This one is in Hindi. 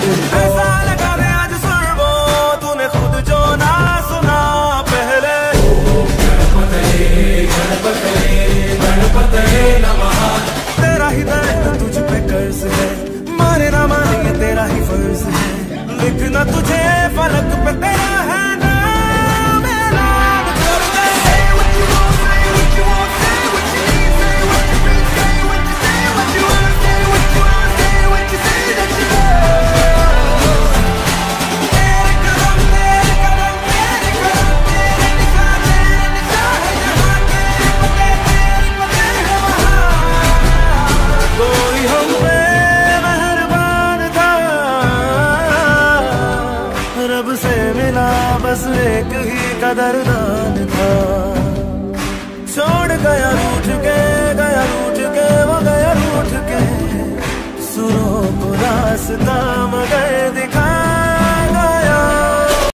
ऐसा लगा दे आज सुन वो तूने खुद जो ना सुना पहले। गणपतये नमः। तेरा ही दर्द तुझ पे कर्ज है, मारे ना माने ये तेरा ही फर्ज है। लिखना तुझे फलक पे तेरा है नाम, ऐलान कर दे। Say what you want, say what you want, say what you need, say what you feel, say what you say, what you wanna say, what you wanna say, what you say that you love. तेरे कदम तेरे कदम तेरे कदम तेरे निशान है जहाँ तेरे पते है वहाँ। कोई हम पे मेहरबान था, रब से मिला बस एक ही कदरदान था। छोड़ गया रूठ के वो गया रूठ के, सुरों को रास्ता मगर